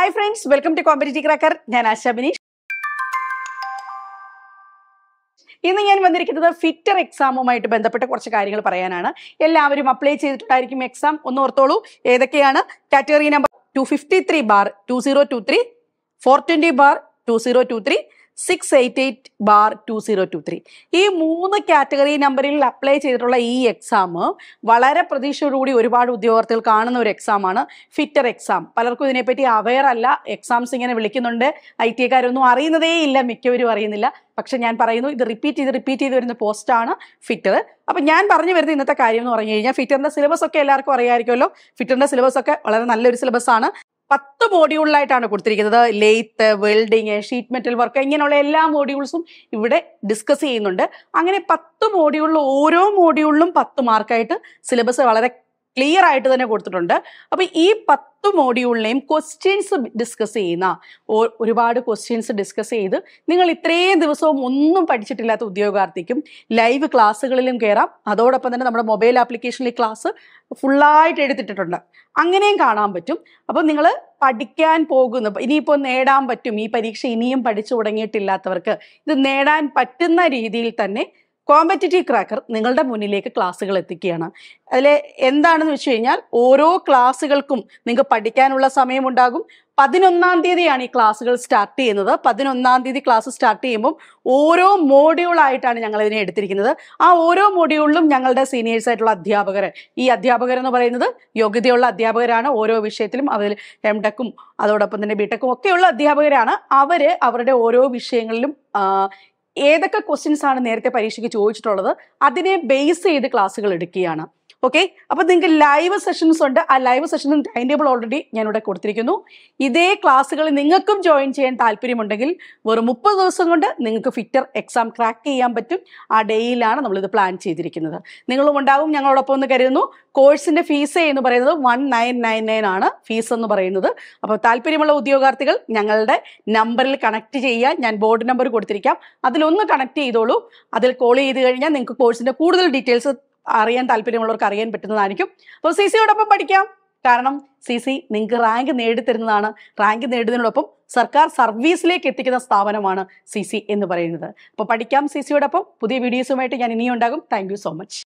Hi friends, welcome to Competitive Cracker. ഞാൻ ആശ ബിനീഷ്. ഇന്ന് ഞാൻ വന്നിരിക്കുന്നത് ഫിറ്റർ എക്സാമുമായിട്ട് ബന്ധപ്പെട്ട കുറച്ച് കാര്യങ്ങൾ പറയാനാണ്. എല്ലാവരും അപ്ലൈ ചെയ്തിട്ടുണ്ടായിരിക്കും എക്സാം. ഒന്ന് ഓർത്തോളൂ ഏതൊക്കെയാണ്. Category number 253/2023, 420/2023, 688/2023. ഈ 3 കാറ്റഗറി നമ്പറിൽ അപ്ലൈ ചെയ്തിട്ടുള്ള ഈ എക്സാം വളരെ പ്രതീക്ഷയോടുകൂടി ഒരുപാട് ഉദ്യോഗാർത്ഥികൾ കാണുന്ന ഒരു എക്സാമാണ് ഫിറ്റർ എക്സാം. പലർക്കും ഇതിനെപ്പറ്റി അവെയർ അല്ല. എക്സാംസ് ഇങ്ങനെ വിളിക്കുന്നുണ്ട്, IT-കാരൊന്നും അറിയുന്നതേ ഇല്ല, മിക്കവരും അറിയുന്നില്ല. പക്ഷെ ഞാൻ പറയുന്നു, ഇത് റിപ്പീറ്റ് ചെയ്ത് വരുന്ന പോസ്റ്റാണ് ഫിറ്റർ. അപ്പം ഞാൻ പറഞ്ഞു വരുന്ന ഇന്നത്തെ കാര്യം എന്ന് പറഞ്ഞു കഴിഞ്ഞാൽ, ഫിറ്ററിന്റെ സിലബസ് ഒക്കെ എല്ലാവർക്കും അറിയാമായിരിക്കുമല്ലോ. ഫിറ്ററിന്റെ സിലബസ് ഒക്കെ വളരെ നല്ലൊരു സിലബസ് ആണ്. 10 മോഡ്യൂളിലായിട്ടാണ് കൊടുത്തിരിക്കുന്നത്. Lathe, welding, sheet metal work, ഇങ്ങനെയുള്ള എല്ലാ മോഡ്യൂൾസും ഇവിടെ ഡിസ്കസ് ചെയ്യുന്നുണ്ട്. അങ്ങനെ 10 മോഡ്യൂളിൽ ഓരോ മോഡ്യൂളിലും 10 മാർക്കായിട്ട് സിലബസ് വളരെ ക്ലിയർ ആയിട്ട് തന്നെ കൊടുത്തിട്ടുണ്ട്. അപ്പൊ ഈ 10 മോഡ്യൂളിനെയും ക്വസ്റ്റ്യൻസ് ഡിസ്കസ് ചെയ്യുന്ന ഒരുപാട് ക്വസ്റ്റ്യൻസ് ഡിസ്കസ് ചെയ്ത് നിങ്ങൾ ഇത്രയും ദിവസവും ഒന്നും പഠിച്ചിട്ടില്ലാത്ത ഉദ്യോഗാർത്ഥിക്കും ലൈവ് ക്ലാസ്സുകളിലും കയറാം. അതോടൊപ്പം തന്നെ നമ്മുടെ മൊബൈൽ ആപ്ലിക്കേഷനിൽ ക്ലാസ് ഫുള്ളായിട്ട് എടുത്തിട്ടുണ്ട്, അങ്ങനെയും കാണാൻ പറ്റും. അപ്പം നിങ്ങൾ പഠിക്കാൻ പോകുന്ന ഇനിയിപ്പോൾ നേടാൻ പറ്റും. ഈ പരീക്ഷ ഇനിയും പഠിച്ചു തുടങ്ങിയിട്ടില്ലാത്തവർക്ക് ഇത് നേടാൻ പറ്റുന്ന രീതിയിൽ തന്നെ കോമ്പറ്റിറ്റീവ് ക്രാക്കർ നിങ്ങളുടെ മുന്നിലേക്ക് ക്ലാസ്സുകൾ എത്തിക്കുകയാണ്. അതിൽ എന്താണെന്ന് വെച്ച് കഴിഞ്ഞാൽ, ഓരോ ക്ലാസ്സുകൾക്കും നിങ്ങൾക്ക് പഠിക്കാനുള്ള സമയമുണ്ടാകും. 11-ാം തീയതിയാണ് ഈ ക്ലാസ്സുകൾ സ്റ്റാർട്ട് ചെയ്യുന്നത്. 11-ാം തീയതി ക്ലാസ് സ്റ്റാർട്ട് ചെയ്യുമ്പോൾ ഓരോ മോഡ്യൂളായിട്ടാണ് ഞങ്ങൾ ഇതിനെ എടുത്തിരിക്കുന്നത്. ആ ഓരോ മോഡ്യൂളിലും ഞങ്ങളുടെ സീനിയേഴ്സ് ആയിട്ടുള്ള അധ്യാപകർ, ഈ അധ്യാപകരെന്ന് പറയുന്നത് യോഗ്യതയുള്ള അധ്യാപകരാണ്. ഓരോ വിഷയത്തിലും അതിൽ MTech-ഉം അതോടൊപ്പം തന്നെ BTech-ഉം ഒക്കെയുള്ള അധ്യാപകരാണ്. അവരുടെ ഓരോ വിഷയങ്ങളിലും ഏതൊക്കെ ക്വസ്റ്റ്യൻസ് ആണ് നേരത്തെ പരീക്ഷയ്ക്ക് ചോദിച്ചിട്ടുള്ളത് അതിനെ ബേസ് ചെയ്ത് ക്ലാസ്സുകൾ എടുക്കുകയാണ്. ഓക്കെ, അപ്പൊ നിങ്ങൾക്ക് ലൈവ് സെഷൻസ് ഉണ്ട്. ആ ലൈവ് സെഷനും ടൈം ടേബിൾ ഓൾറെഡി ഞാനിവിടെ കൊടുത്തിരിക്കുന്നു. ഇതേ ക്ലാസ്സുകൾ നിങ്ങൾക്കും ജോയിൻ ചെയ്യാൻ താല്പര്യമുണ്ടെങ്കിൽ വെറും 30 ദിവസം കൊണ്ട് നിങ്ങൾക്ക് ഫിറ്റർ എക്സാം ക്രാക്ക് ചെയ്യാൻ പറ്റും. ആ ഡേയിലാണ് നമ്മളിത് പ്ലാൻ ചെയ്തിരിക്കുന്നത്. നിങ്ങളും ഉണ്ടാവും ഞങ്ങളോടൊപ്പം എന്ന് കരുതുന്നു. കോഴ്സിന്റെ ഫീസ് എന്ന് പറയുന്നത് 1999 ആണ് ഫീസ് എന്ന് പറയുന്നത്. അപ്പോൾ താല്പര്യമുള്ള ഉദ്യോഗാർത്ഥികൾ ഞങ്ങളുടെ നമ്പറിൽ കണക്ട് ചെയ്യുക. ഞാൻ ബോർഡ് നമ്പർ കൊടുത്തിരിക്കാം, അതിലൊന്ന് കണക്ട് ചെയ്തോളൂ. അതിൽ കോൾ ചെയ്ത് കഴിഞ്ഞാൽ നിങ്ങൾക്ക് കോഴ്സിന്റെ കൂടുതൽ ഡീറ്റെയിൽസ് അറിയാൻ താല്പര്യമുള്ളവർക്ക് അറിയാൻ പറ്റുന്നതായിരിക്കും. അപ്പോൾ CC-യോടൊപ്പം പഠിക്കാം. കാരണം CC നിങ്ങൾക്ക് റാങ്ക് നേടിത്തരുന്നതാണ്. റാങ്ക് നേടുന്നതിനോടൊപ്പം സർക്കാർ സർവീസിലേക്ക് എത്തിക്കുന്ന സ്ഥാപനമാണ് CC എന്ന് പറയുന്നത്. അപ്പോൾ പഠിക്കാം CC-യോടൊപ്പം. പുതിയ വീഡിയോസുമായിട്ട് ഞാൻ ഇനിയും ഉണ്ടാകും. Thank you so much.